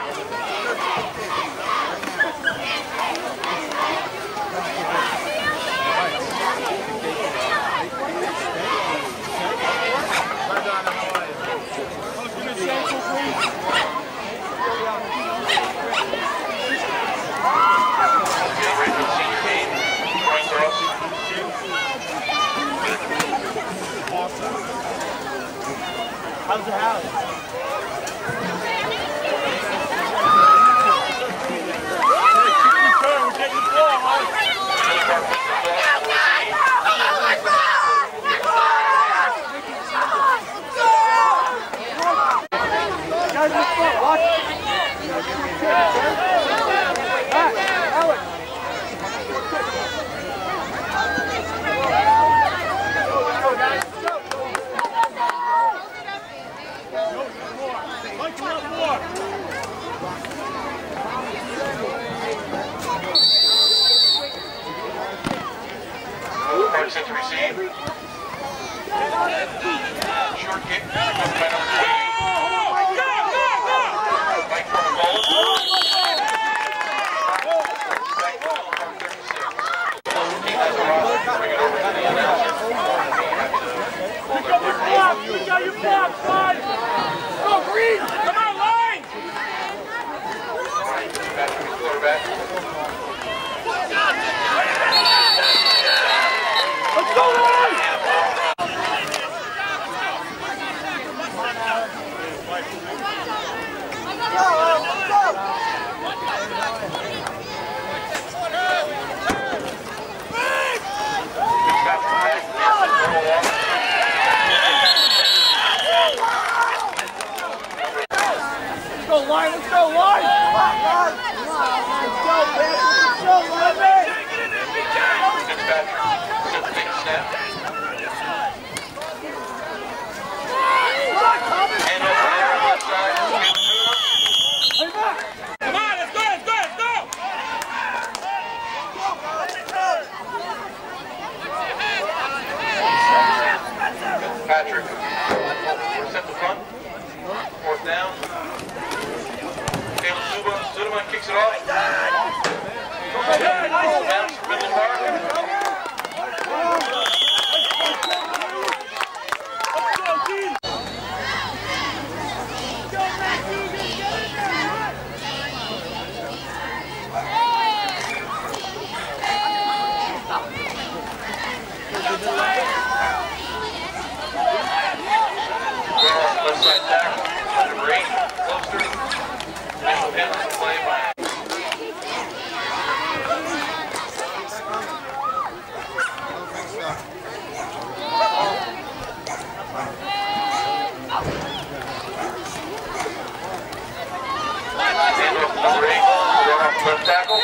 How's the house? We're getting the ball, guys, let's go. Watch. Alex. Set to receive. Short kick. Mike for the ball. Bring it over to the announcer. You got your block, son! Go, Green! Come on, line! Back to the quarterback. Let's go, Line! Let's go, Line! Let's go, Line! Let's go, man! Let's go, Line, man! Come on, let's go, let's go, let's go! Patrick, set the front. Fourth down. Caleb Zuderman kicks it off. Bounce for Midland Park. Left side tackle, number 8, Closter. Initial penalty play by number 8, left tackle.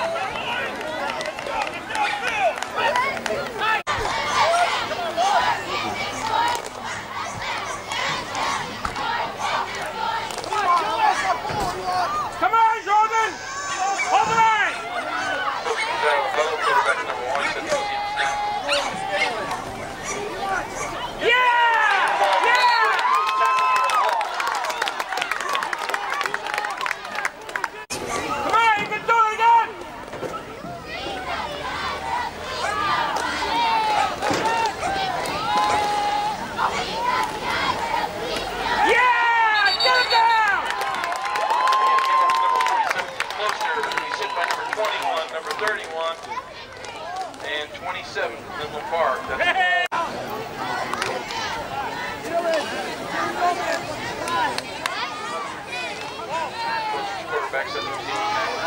Number 31 and 27, Midland Park. Quarterback set to receive.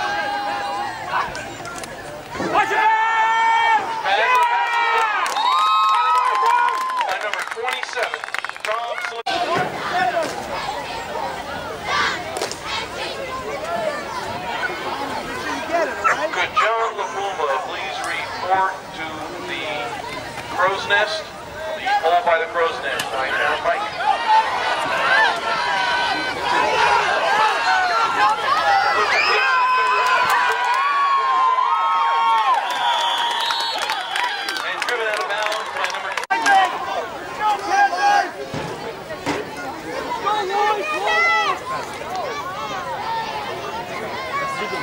Watch it! By number 27, Tom Slick. Could John LaPuma please report to the Crow's Nest, the hole by the Crow's Nest, 9-down Pike. And driven out of bounds by number 2.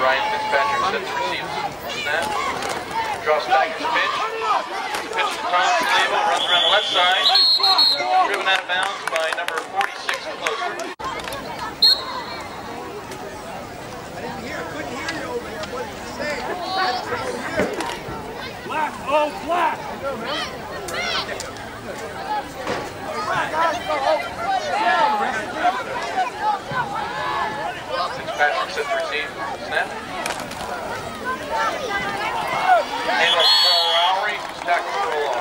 Set to receive snap. Draws back his pitch. Pitch to Tom Slavo. Runs around the left side. Driven out of bounds by number 46, Closter. Couldn't hear you over there. What did you say? That's over here. Black. Oh, black. Fitzpatrick set to receive. Snap. And off Carl Lowry, who's tackled for a loss.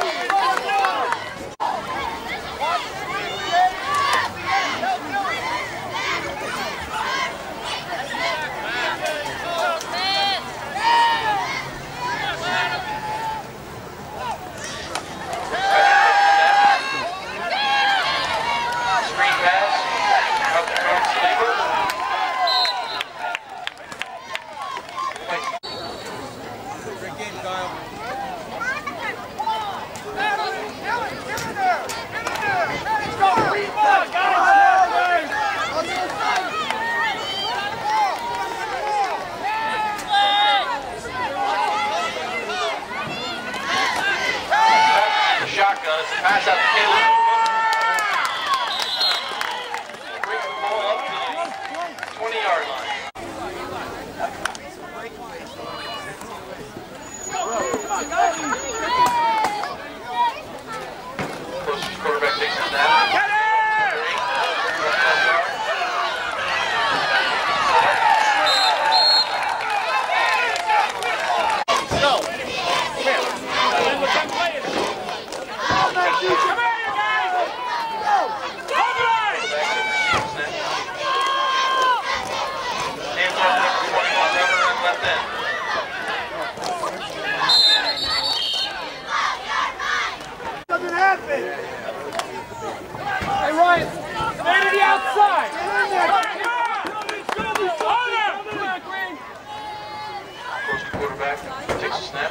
Screen pass. Up to Tom Slavo. Great game, Kyle. Shotgun. It's a pass out to Caleb. Brings the ball up to the 20-yard line. Closter's quarterback takes a snap. Doesn't happen. Hey Ryan, stay to the outside. Closter quarterback takes a snap.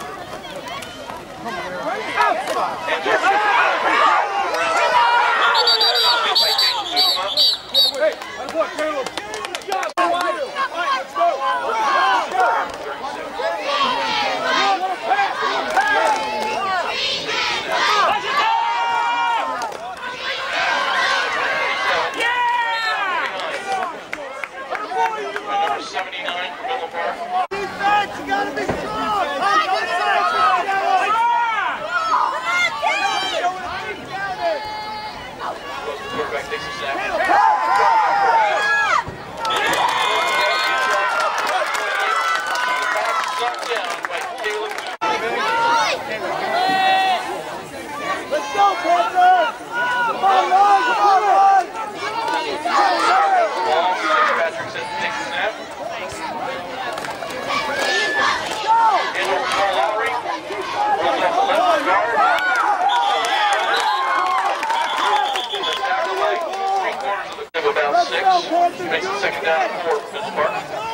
Outside. Hey, that's what Caleb. Good job. All right, let's go. Number 79 for Midland Park. Defense, you gotta be strong. Quarterback takes a snap. Sucked down by Caleb. Let's go, Panther! Come on, run! Come on, run! Fitzpatrick says takes a snap. And over Carl Lowry. Runs off the left guard. Tackle by 3/4 of the about 6. Makes it second down and 4 for Midland Park.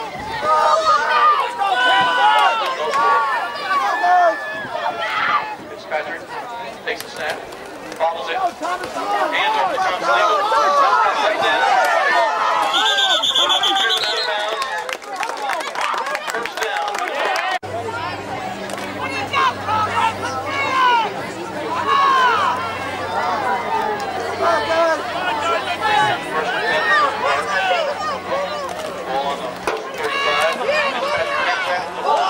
Fitzpatrick takes a snap. Follows it. Hands off to Tom Slavo. Right down. Driven out of bounds. First down. Ball on the 35. Fitzpatrick hands off the ball.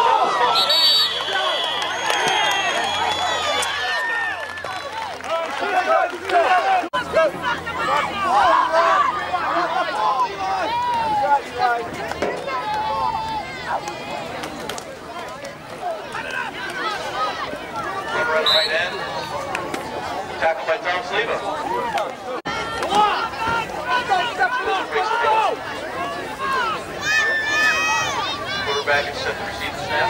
Run right end. Tackled by Tom Slavo. Quarterback is set to receive the snap.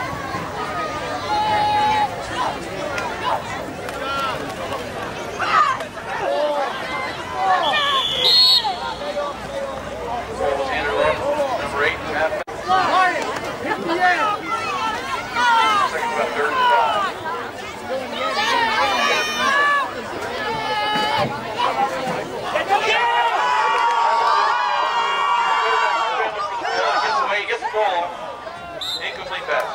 Ball was handed off. Number 8, halfback. Hit the end! Second about 3rd and 5. Gets away, he gets the ball. Incomplete pass.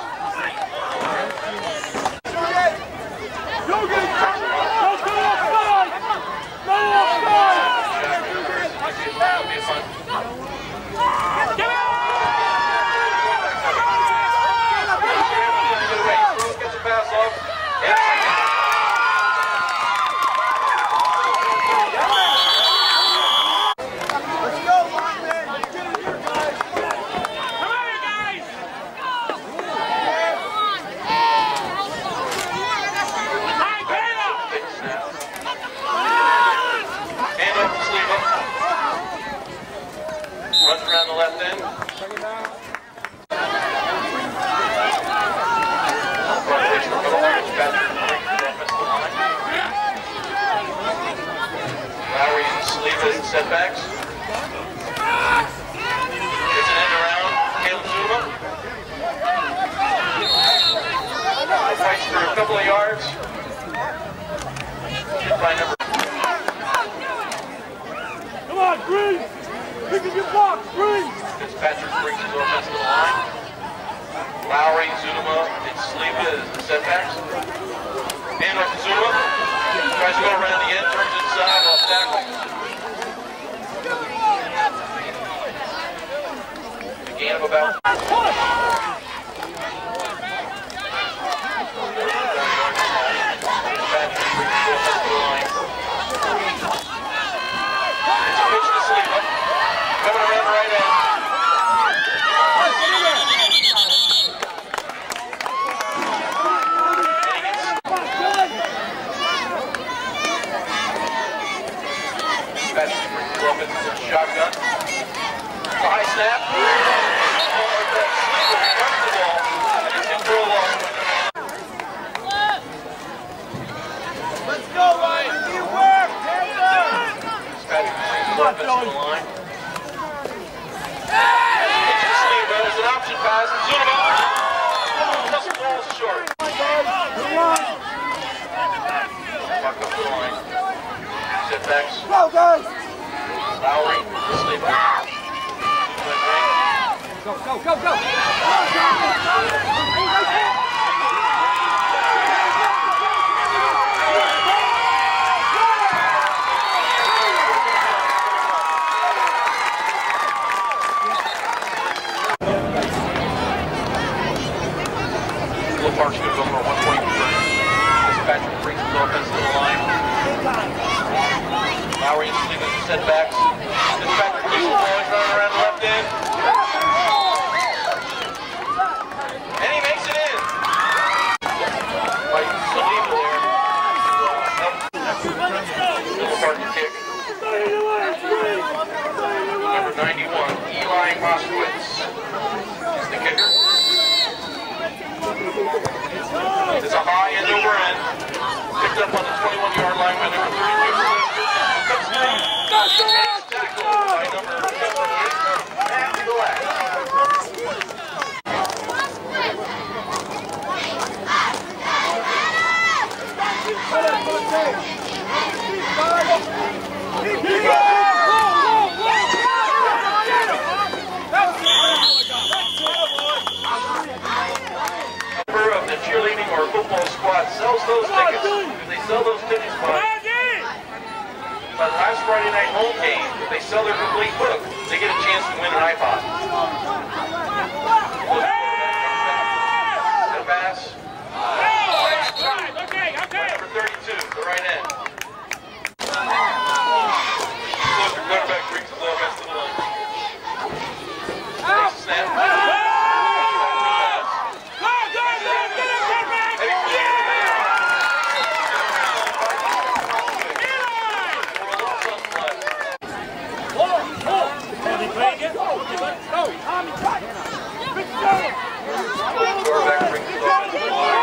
Gets a pass off. Runs around the left end. Lowry and Saliba in setbacks. Gets an end around. Caleb Zuma. Fights for a couple of yards. By number. Come on, Green! Pick up your box, Green! Fitzpatrick brings his offense to the line. Lowry, Zuma, and Saliba is the setbacks. Hand off to Zuma. Tries to go around the end, turns inside off tackle. A gain of about. Fitzpatrick brings his offense to the line. It's a pitch to Saliba. Coming around the right end. Patrick brings the offense to the shotgun. High snap. Runs the ball. And it's in for a loss. Let's go, Ryan! You work! Patrick brings his offense to the line. It's to Saliba. There's an option pass. Zuma. Just falls short. Walk up the line. Setbacks. Go, guys! Lowry, Saliba. Go, go, go, go! Park's going to go for a 1-point conversion. Fitzpatrick brings his offense to the line. Lowry and Saliba setbacks. Fitzpatrick keeps the ball running around the left end. And he makes it in. By Saliba there. Park kick. Number 91, Eli Moskowitz is the kicker. It's a high end over end. Picked up on the 21-yard line by number 32. Comes down. Tackled by number 78. And the last. Of the cheerleading or football squad sells those tickets. If they sell those tickets by the last Friday night home game, if they sell their complete book, they get a chance to win an iPod. Get a pass. Number 32, the right end. Closter quarterback brings his offense to the line. Takes the snap. Quarterback brings his offense to the line.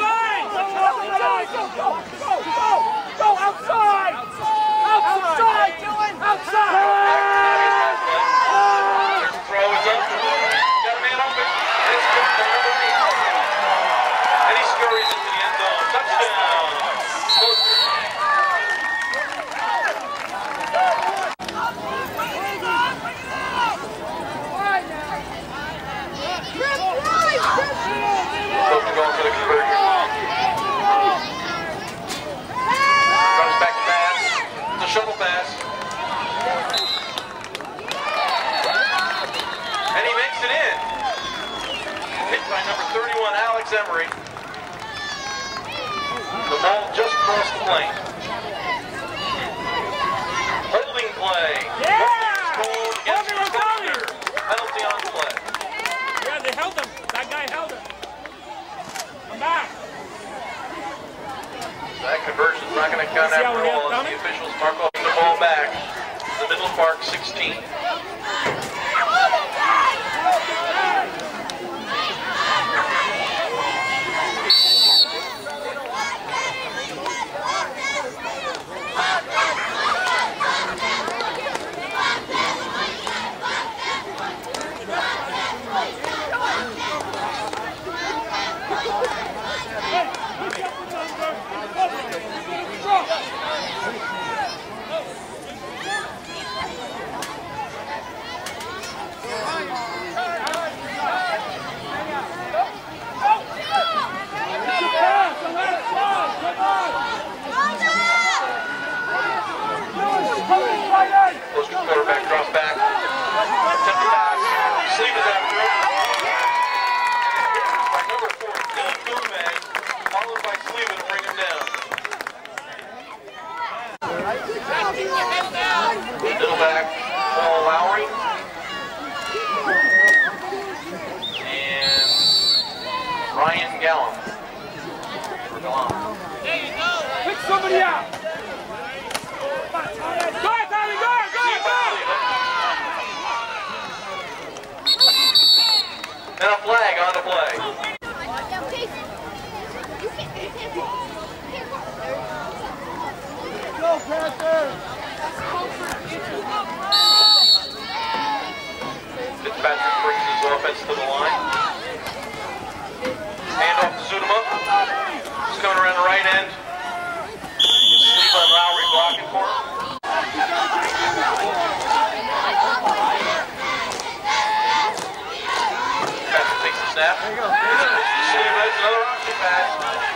Go outside! Outside! Outside! There's a throw, it's up. Got a man open. It's good for number 8. And he scurries into the end zone. Touchdown! Closter. by number 31, Alex Emery. The ball just crossed the plane. Holding play. Yeah! Called against Closter. Penalty on play. Yeah, they held him. That guy held him. I'm back. That conversion's not going to count after all as the officials mark off the ball back. The Midland Park 16. Closter quarterback drops back. Attempt to pass. Sleeve is after it. By number 4, Dylan Gomez, followed by Sleeve to bring him down. Middleback, Paul Lowry. And Ryan Gallum. Pick somebody out. And a flag on the play. Go, Panther! Fitzpatrick brings his offense to the line. Hand off to Zudema. He's coming around the right end. Sleeve on Lowry blocking for him. Patrick takes the snap. There you go. Another option pass.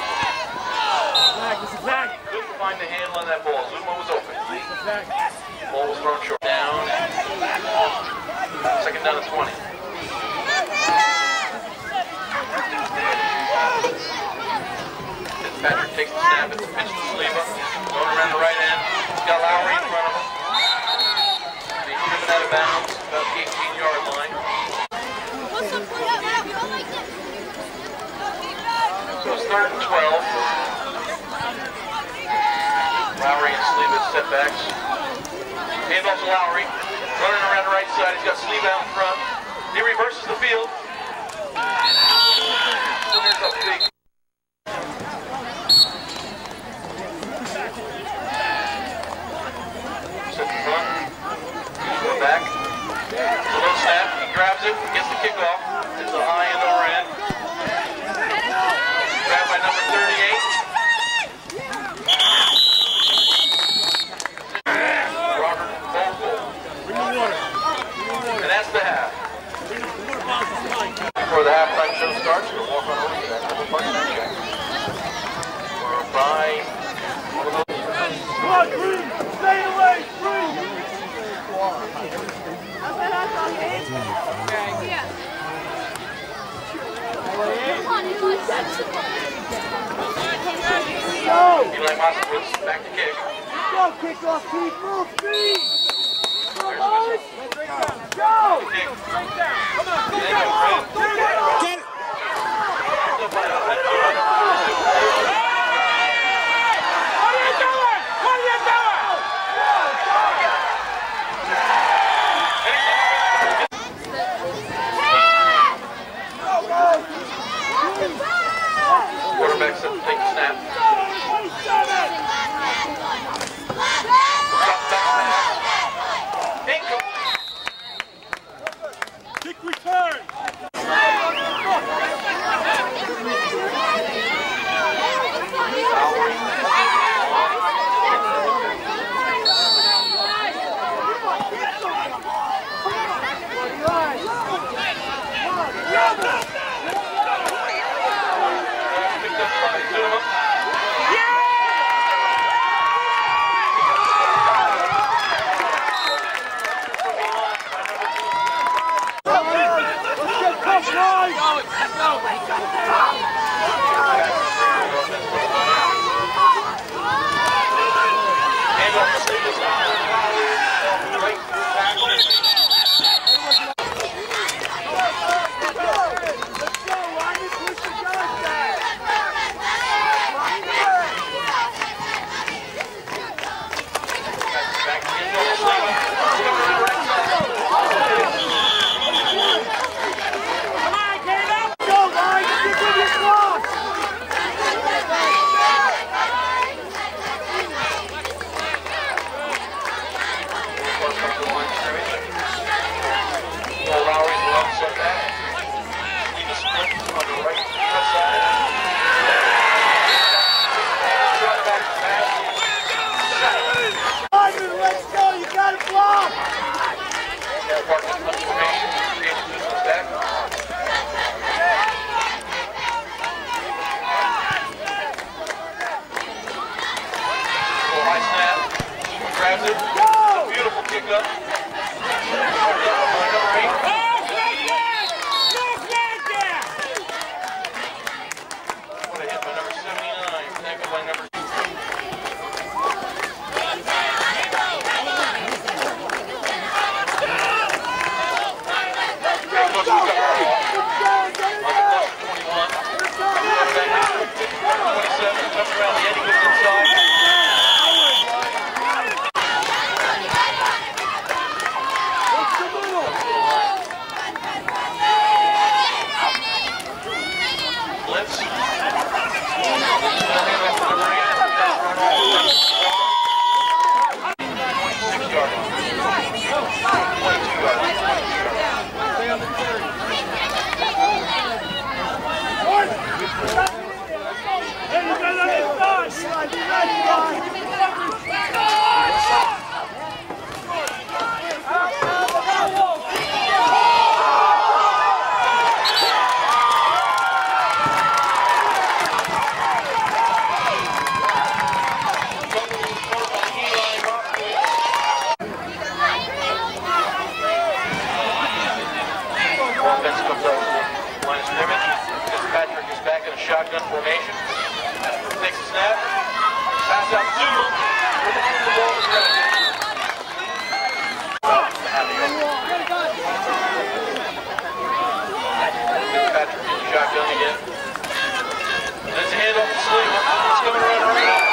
Couldn't find the handle on that ball. Zudema was open. Ball was thrown short. Down. Second down to 20. Fitzpatrick takes the snap. It's a pitch to Sleva. Going around the right end. He's got Lowry in front of him. He's driven out of bounds about the 18-yard line. So it's 3rd and 12. Lowry and Sleva setbacks. Hand off to Lowry. Running around the right side. He's got Sleva out in front. He reverses the field. There's a big. Set in front. Go back. It's a low snap. He grabs it. Gets the kickoff. It's a high and over end. Grabbed by number 38. Robert Vogel. And that's the half. Before the halftime show starts, we'll walk on over to that double punch check. We're by one of those. Come on, Green! Stay away, Green! Eli Moskowitz back to kick. Go, kick off, Pete! Move, Pete! Go, boys! Go! Kick. Come on, go, Get it! Quarterback set to take the snap. Incomplete. Grabs it. A beautiful pickup. What a hit by number 79. Tackled by number 2. Comes around the end, he goes inside. Shotgun formation. Takes a snap. Pass out to him. The ball is ready. Patrick in the shotgun again. There's a hand off the sleeve. It's coming around right now.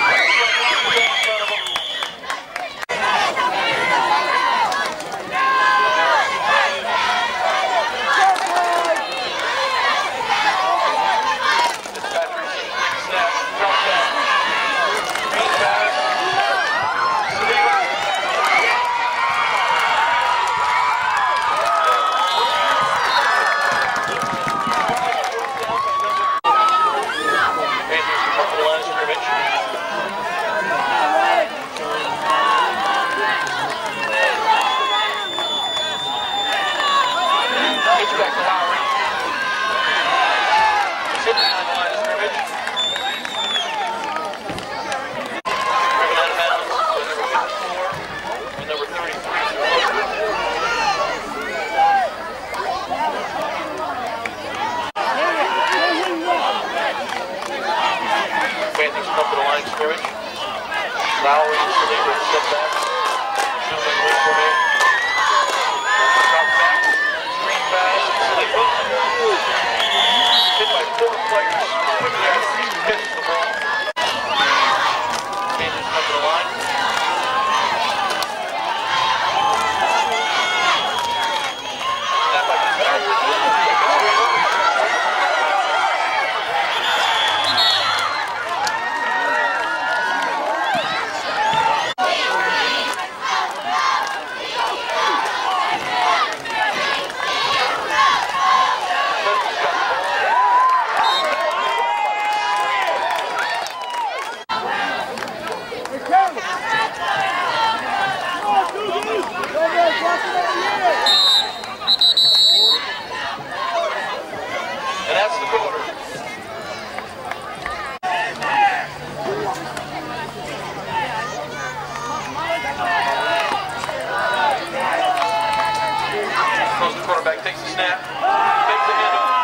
Closter quarterback takes the snap, takes the handoff.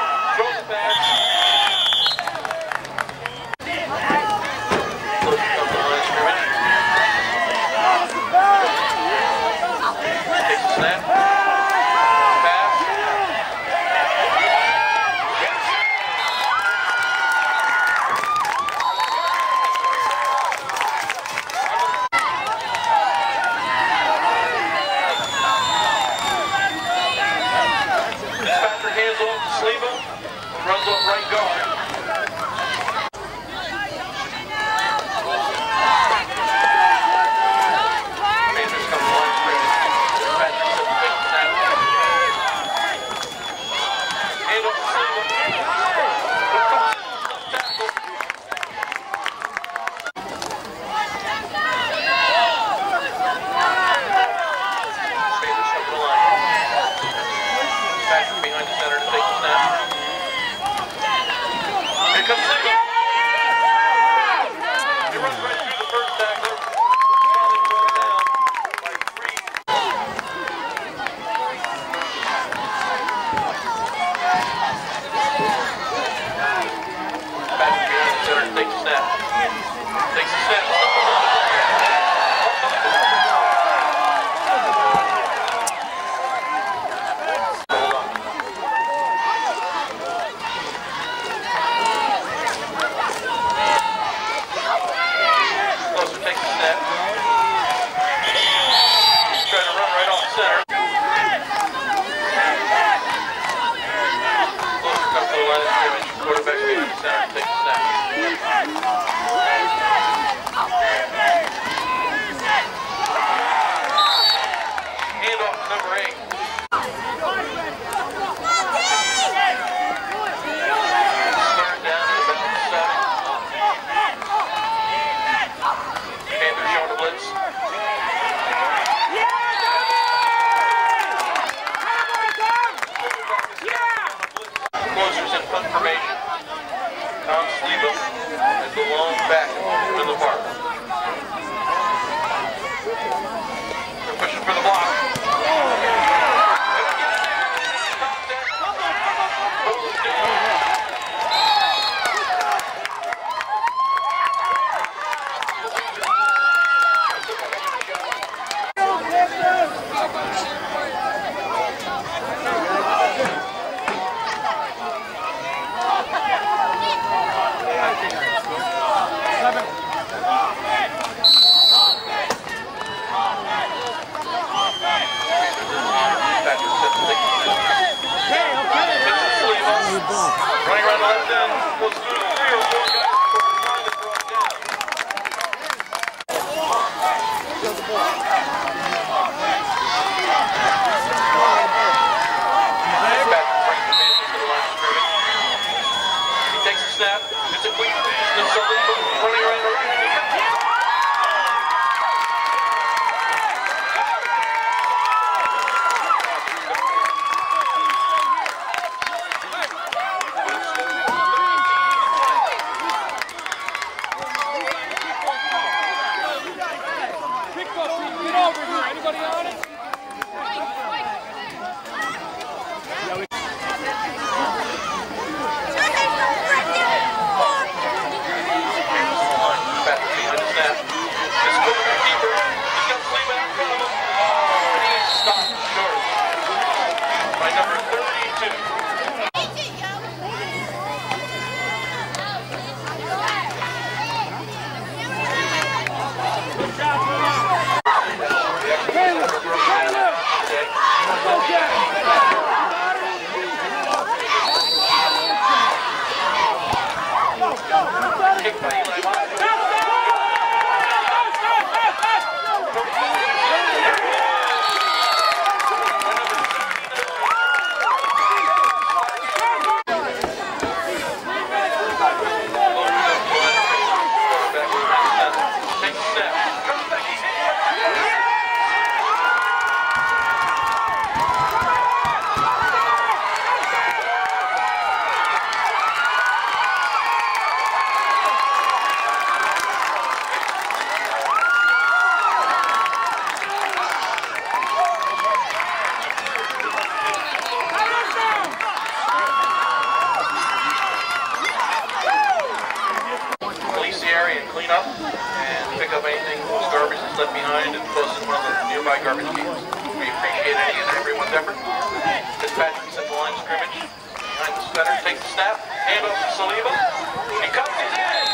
snap. Pass. Patrick hands off to Sleva, who runs off right guard. Closter takes the snap. He's trying to run right off center. Closter comes to the line of scrimmage. Quarterback behind the center. Takes the snap. Hand off to number 8. Third down at about 7. Panthers showing the blitz. Closer's in punt formation. Tom Sleva is the lone back in the park. They're pushing for the block. Running around the left end, goes through 3 or 4 guys before trying to throw it down. Back brings the man to the line of scrimmage. He takes a snap, it's a quick running around the right. Clean up and pick up anything, garbage that's left behind, and post in one of the nearby garbage cans. We appreciate appreciate any and everyone's effort. Fitzpatrick's at the line of scrimmage. Behind the center, takes the snap, hand off to Saliba. He comes in.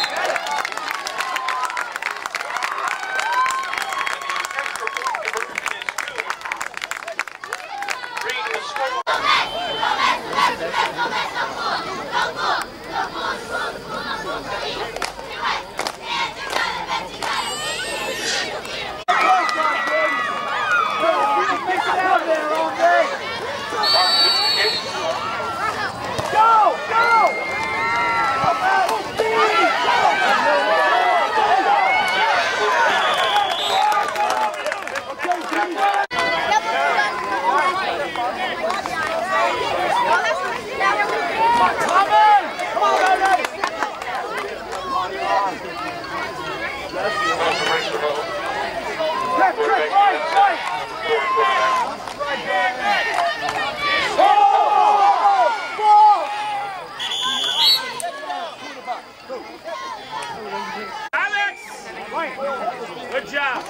Good job.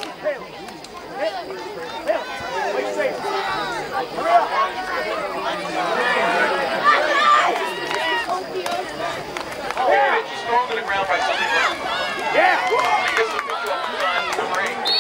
She's thrown to the ground by Saliba. Yeah. He gets the picture up in time, number 8.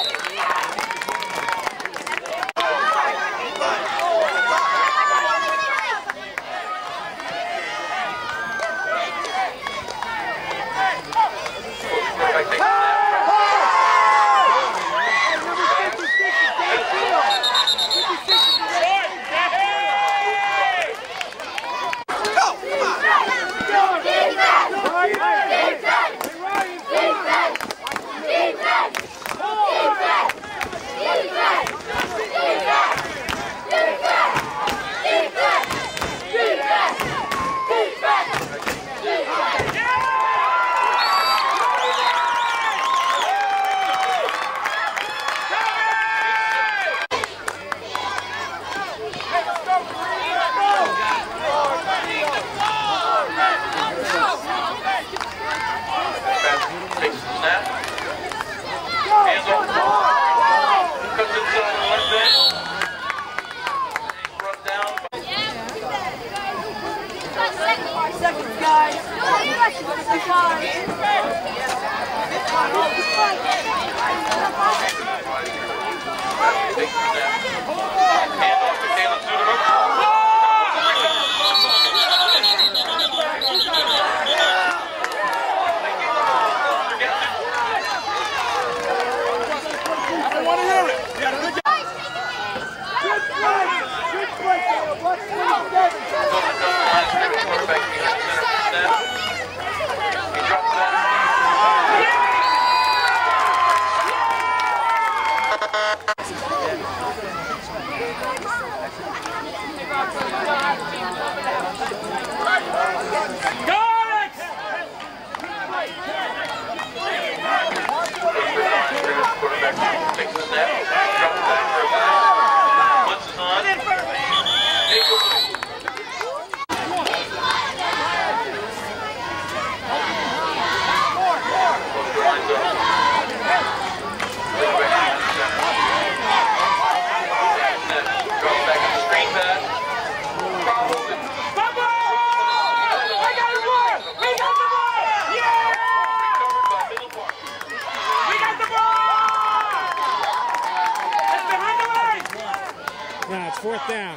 It's fourth down.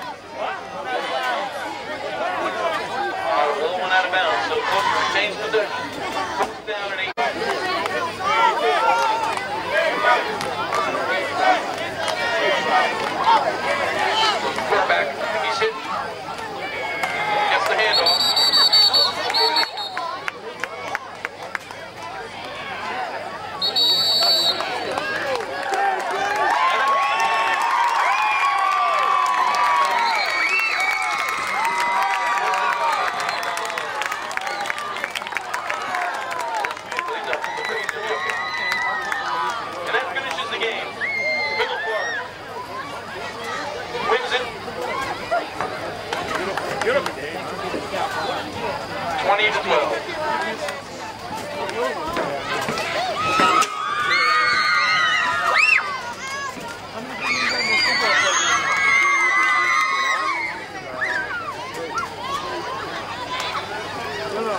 Little one out of bounds, so Closter retains possession. Fourth down and 8. Quarterback, he's hit. Gets the handoff.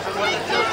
What